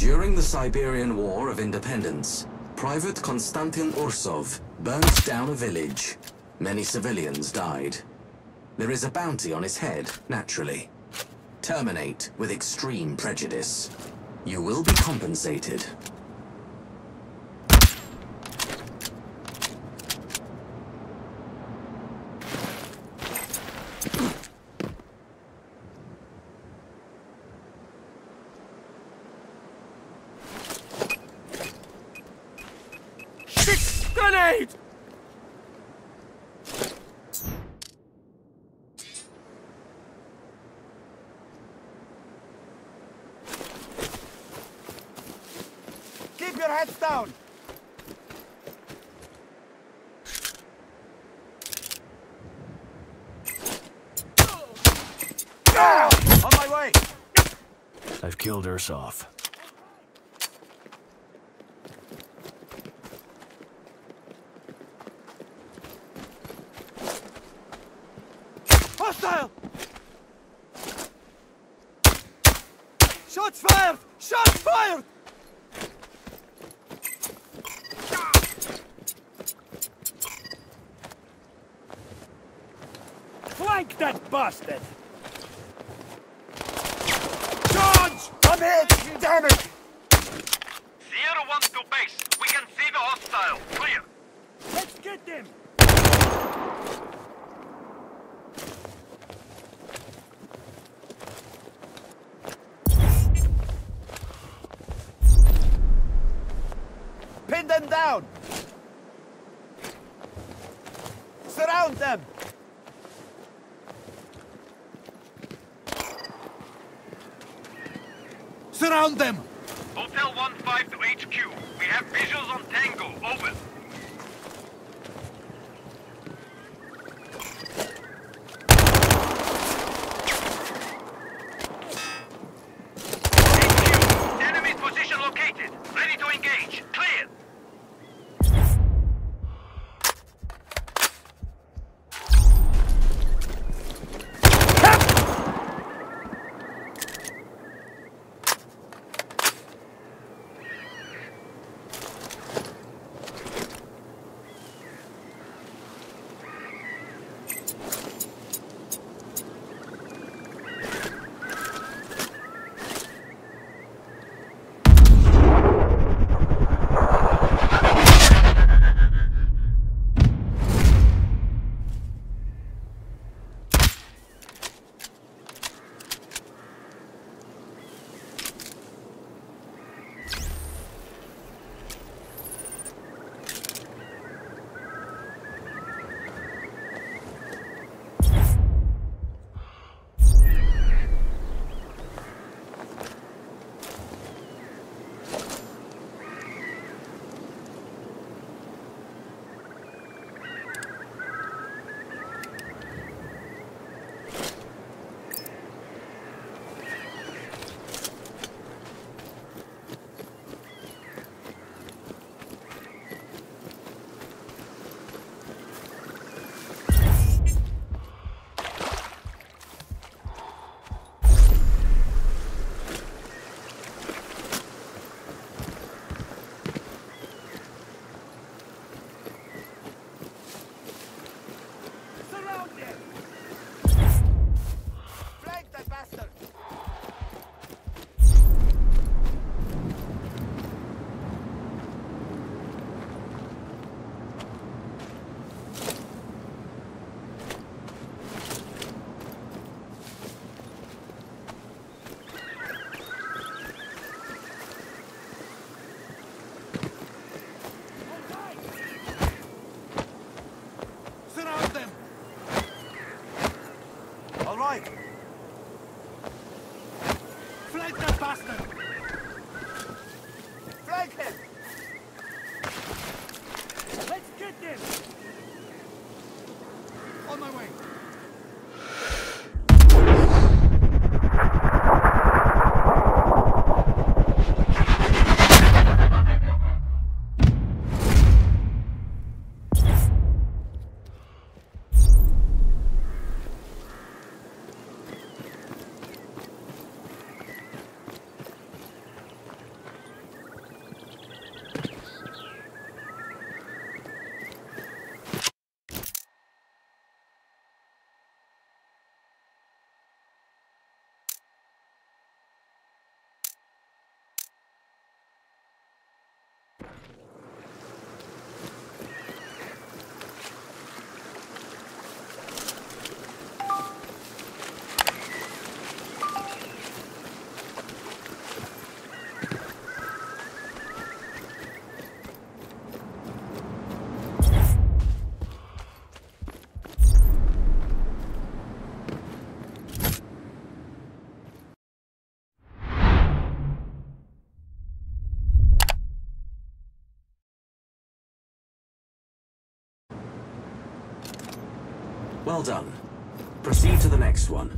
During the Siberian War of Independence, Private Konstantin Ursov burnt down a village. Many civilians died. There is a bounty on his head, naturally. Terminate with extreme prejudice. You will be compensated. Grenade! Keep your heads down! On my way! I've killed Ursov. Hostile! Shots fired! Shots fired! Flank that bastard! Charge! I'm hit! Damn it! Sierra 1 to base. We can see the hostile. Clear. Let's get them! Pin them down! Surround them! Surround them! Hotel 1-5 to HQ. We have visuals on Tango. Over. HQ. Enemy's position located. Ready to engage. Clear. Flank that bastard! Flank him! Let's get them! On my way! Well done. Proceed to the next one.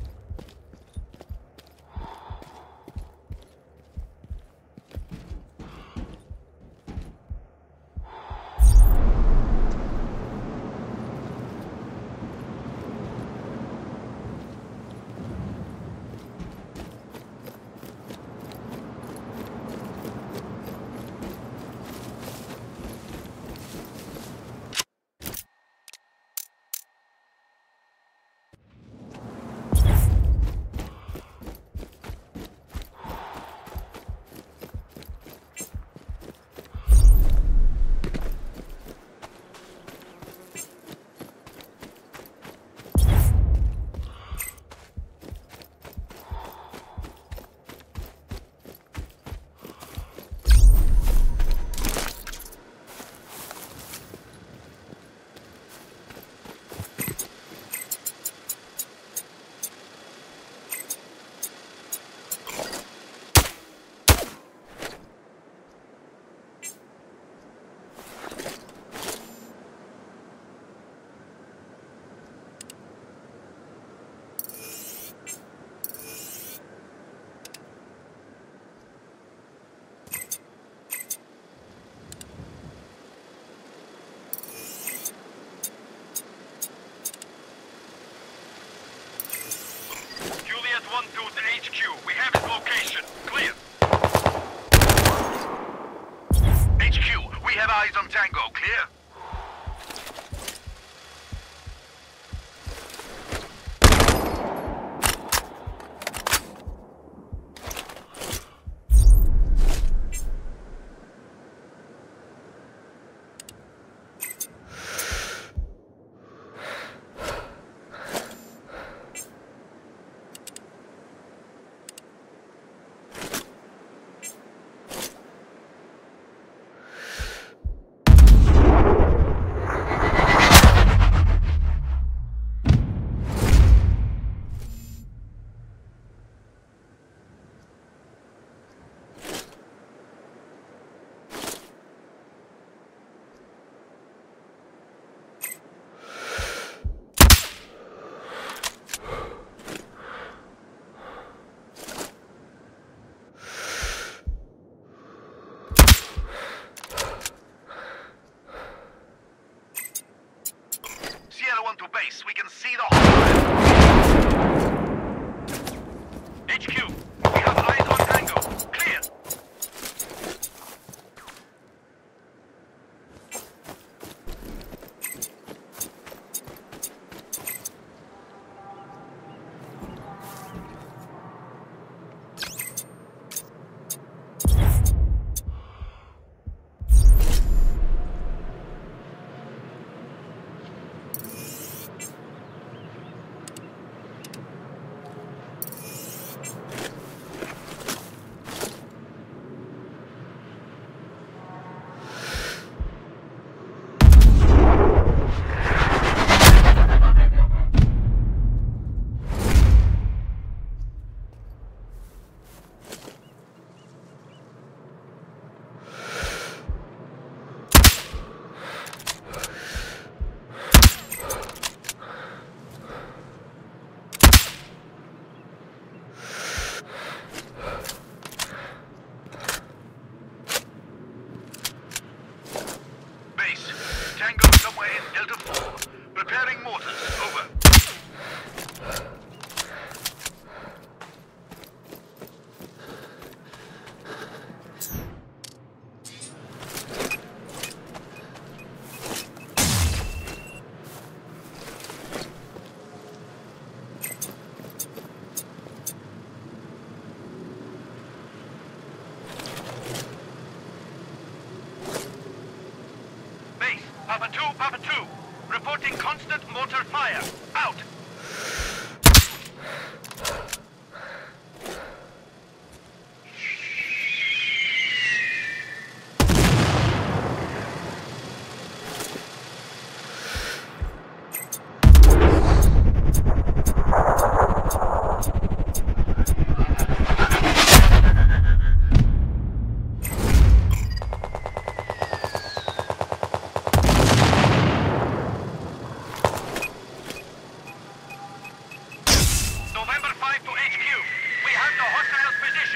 Juliet 1-2 to HQ. We have its location. Clear. HQ, we have eyes on Tango. Clear?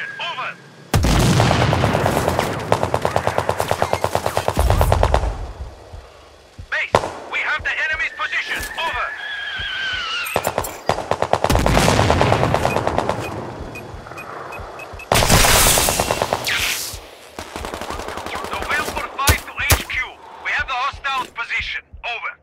position. Over. Base, we have the enemy's position. Over. The Wilbur 5 to HQ. We have the hostiles' position. Over.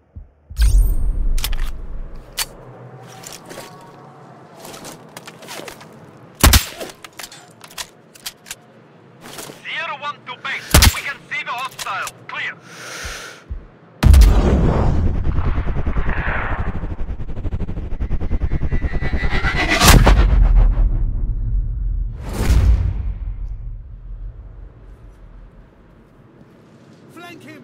Sierra 1 to base. We can see the hostile. Clear. Flank him!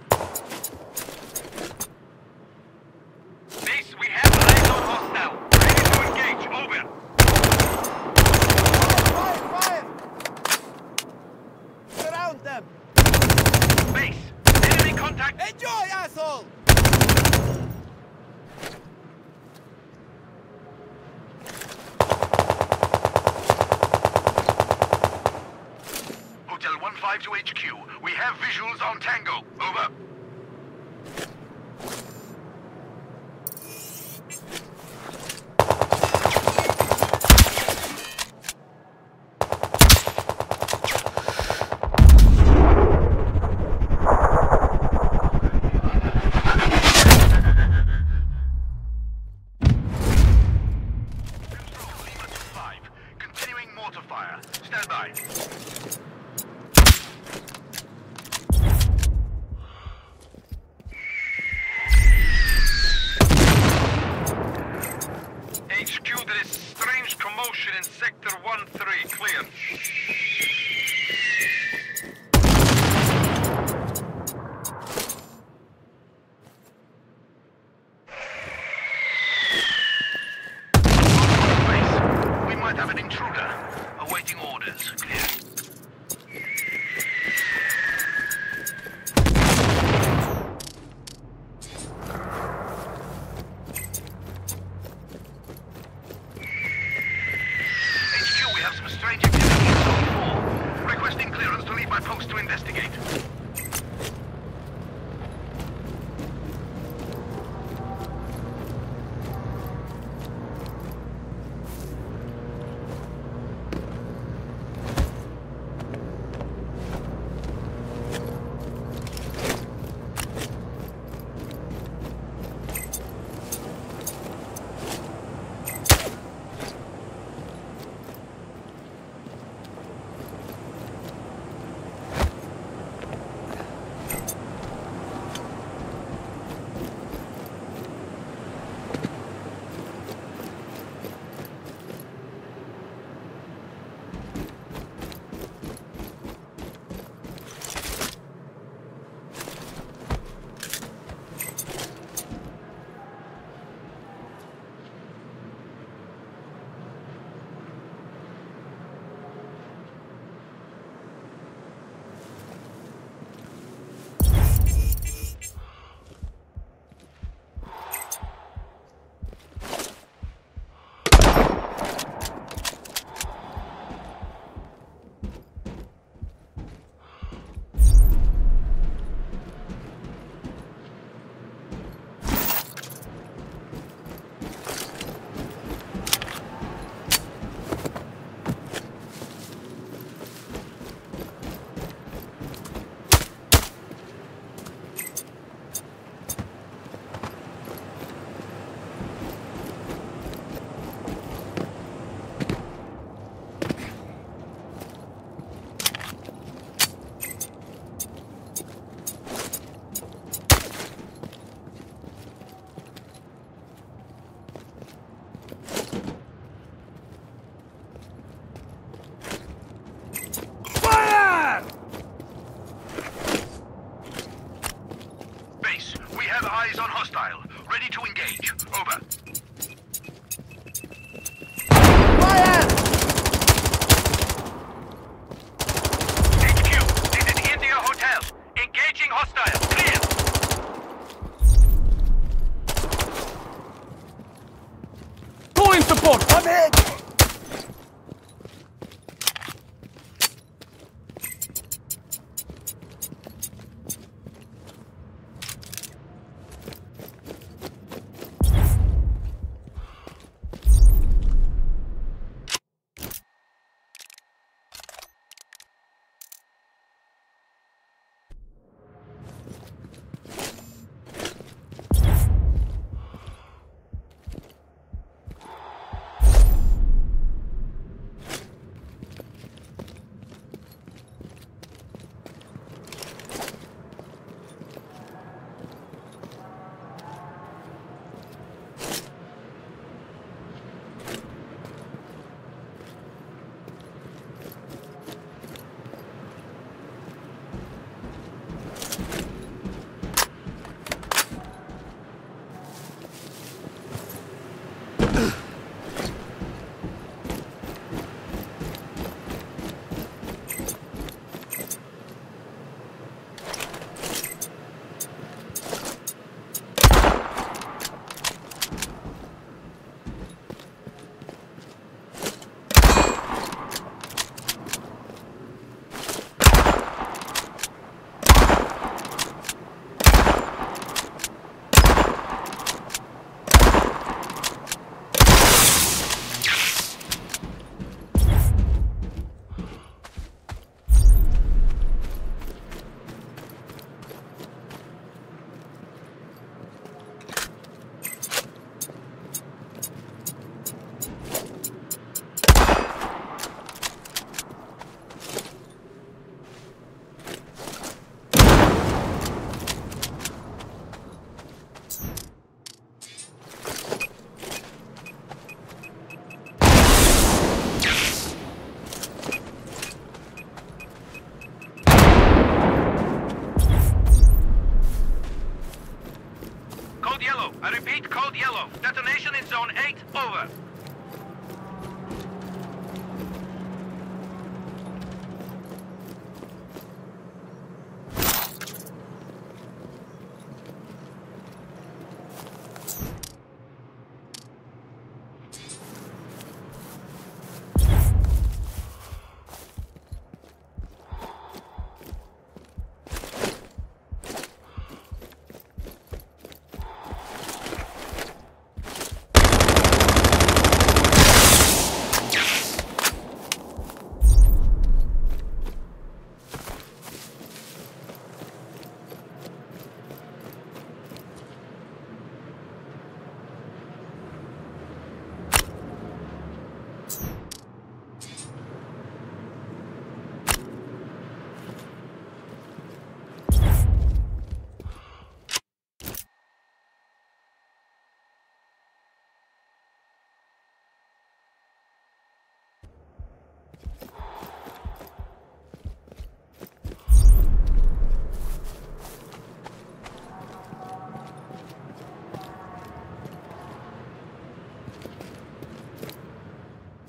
Base, we have eyes on hostile. Ready to engage. Over. Fire! Fire! Surround them! Base, enemy contact. Enjoy, asshole! Hotel 1-5 to HQ. We have visuals on Tango. Over. Control Lima 2-5. Continuing mortar fire. Stand by. HQ, there is strange commotion in Sector 1-3. Clear. Base, we might have an intruder. Awaiting orders. Clear. HQ, we have some strange activity in Zone 4. Requesting clearance to leave my post to investigate.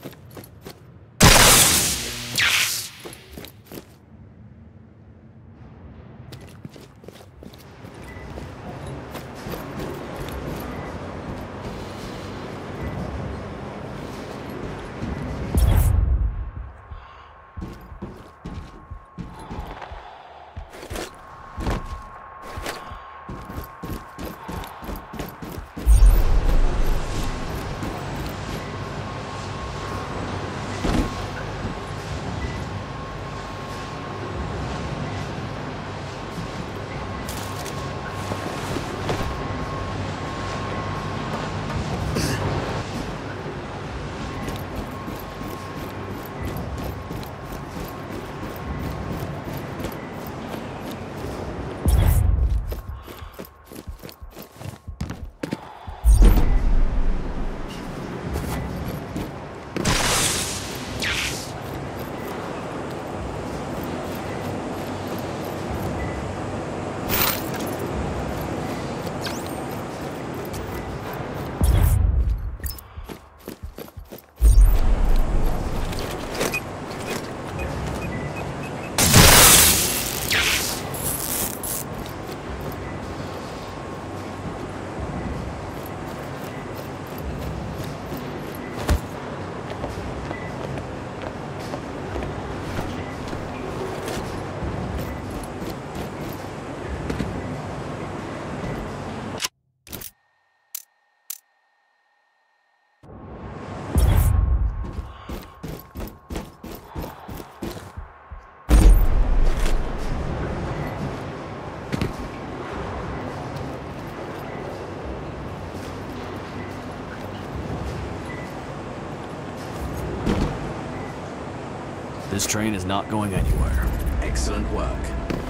This train is not going anywhere. Excellent work.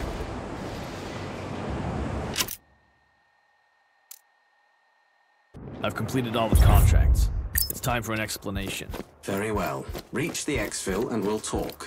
I've completed all the contracts. It's time for an explanation. Very well. Reach the exfil and we'll talk.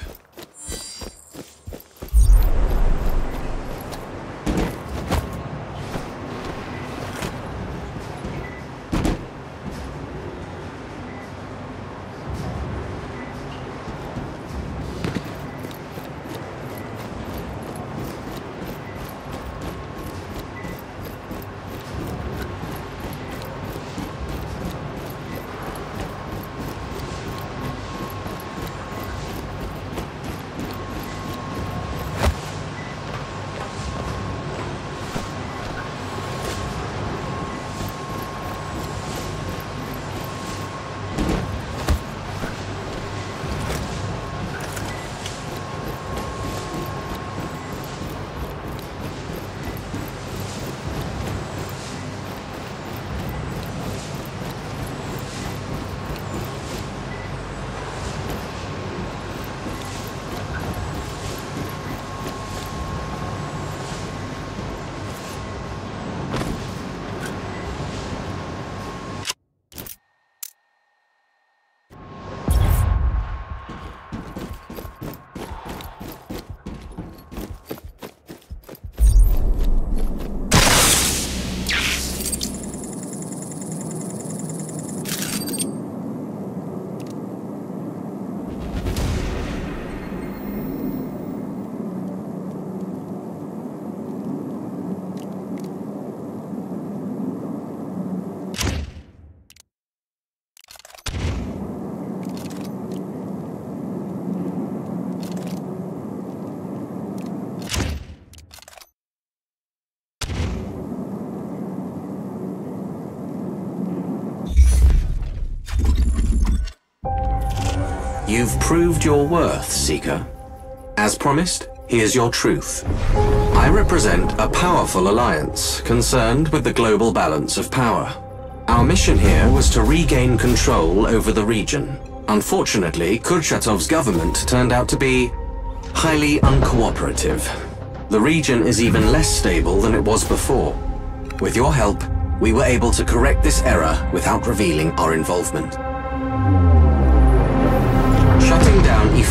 You've proved your worth, Seeker. As promised, here's your truth. I represent a powerful alliance concerned with the global balance of power. Our mission here was to regain control over the region. Unfortunately, Kurchatov's government turned out to be highly uncooperative. The region is even less stable than it was before. With your help, we were able to correct this error without revealing our involvement. Shutting down Ivanovsky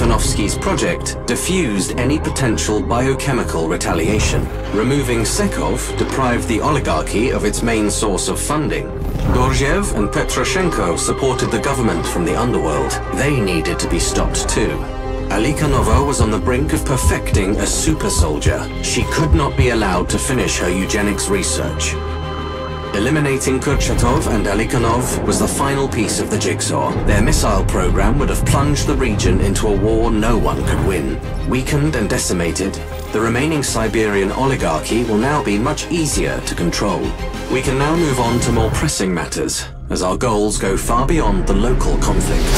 Zelensky's project diffused any potential biochemical retaliation. Removing Sekov deprived the oligarchy of its main source of funding. Gorgiev and Petroshenko supported the government from the underworld. They needed to be stopped too. Alikhanova was on the brink of perfecting a super soldier. She could not be allowed to finish her eugenics research. Eliminating Kurchatov and Alikhanov was the final piece of the jigsaw. Their missile program would have plunged the region into a war no one could win. Weakened and decimated, the remaining Siberian oligarchy will now be much easier to control. We can now move on to more pressing matters, as our goals go far beyond the local conflicts.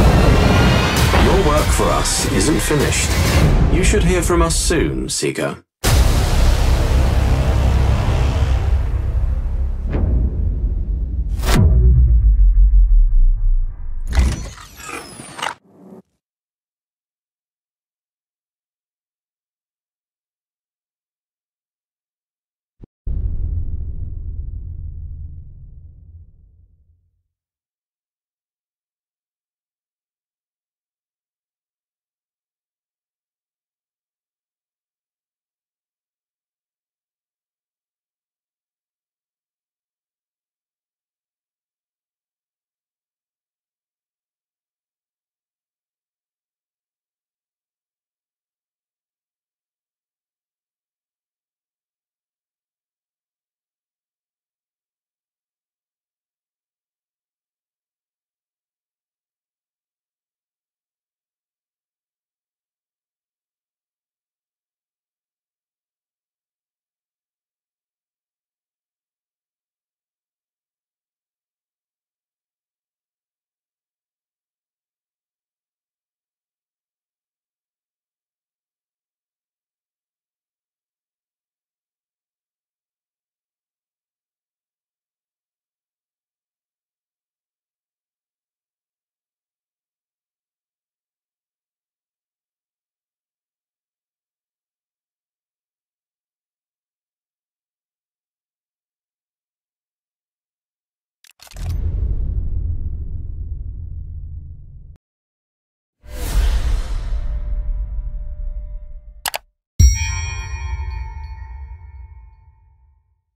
Your work for us isn't finished. You should hear from us soon, Seeker.